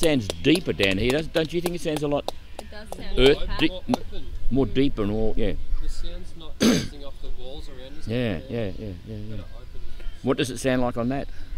sounds deeper down here, don't you think it sounds a lot It does sound earth, like deep, that. more deeper and more, yeah. The sound's not bouncing off the walls around us. Yeah. Better open. What does it sound like on that?